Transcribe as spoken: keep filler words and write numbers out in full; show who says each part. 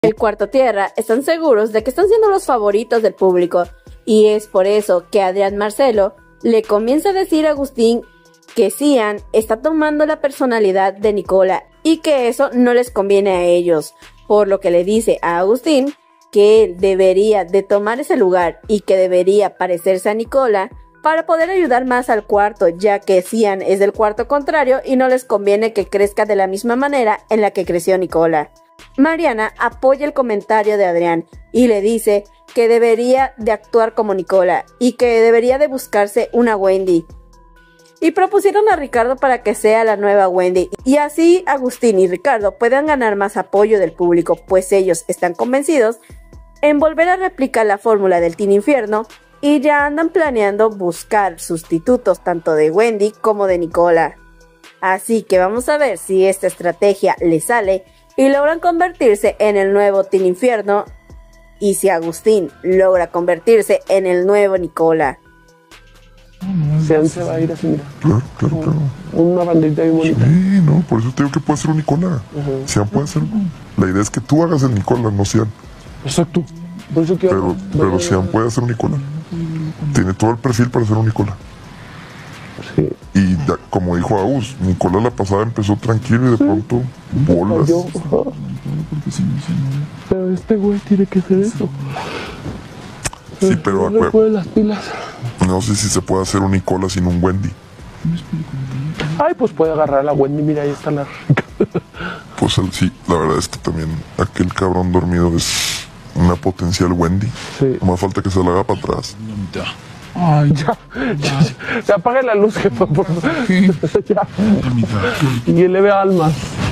Speaker 1: El Cuarto Tierra están seguros de que están siendo los favoritos del público, y es por eso que Adrián Marcelo le comienza a decir a Agustín que Cian está tomando la personalidad de Nicola y que eso no les conviene a ellos, por lo que le dice a Agustín que él debería de tomar ese lugar y que debería parecerse a Nicola para poder ayudar más al cuarto, ya que Cian es del cuarto contrario y no les conviene que crezca de la misma manera en la que creció Nicola. Mariana apoya el comentario de Adrián y le dice que debería de actuar como Nicola y que debería de buscarse una Wendy. Y propusieron a Ricardo para que sea la nueva Wendy, y así Agustín y Ricardo puedan ganar más apoyo del público, pues ellos están convencidos en volver a replicar la fórmula del Teen Infierno y ya andan planeando buscar sustitutos tanto de Wendy como de Nicola. Así que vamos a ver si esta estrategia les sale y logran convertirse en el nuevo Teen Infierno, y si Agustín logra convertirse en el nuevo Nicola.
Speaker 2: Cian se va a ir así, mira.
Speaker 3: Claro, claro, claro.
Speaker 2: Una bandita bien bonita.
Speaker 3: Sí, no, por eso te digo que puede ser un Nicola. Uh-huh. Cian puede ser. La idea es que tú hagas el Nicola, no Cian.
Speaker 2: Exacto. Por eso quiero.
Speaker 3: Pero, pero Cian puede ser un Nicola. Tiene todo el perfil para ser un Nicola.
Speaker 2: Sí.
Speaker 3: Y ya, como dijo Agus, Nicola la pasada empezó tranquilo y de pronto bolas.
Speaker 2: Yo, uh-huh. Pero este güey tiene que hacer eso.
Speaker 3: Sí, pero
Speaker 2: no le puede las pilas.
Speaker 3: No sé si se puede hacer un Nicola sin un Wendy.
Speaker 2: Ay, pues puede agarrar a la Wendy, mira, ahí está la rica.
Speaker 3: Pues el, sí, la verdad es que también aquel cabrón dormido es una potencial Wendy.
Speaker 2: Sí.
Speaker 3: No más falta que se la haga para atrás.
Speaker 2: Ay, ya, ya, ya apague la luz, jefa, por favor. Ya. Y eleve almas.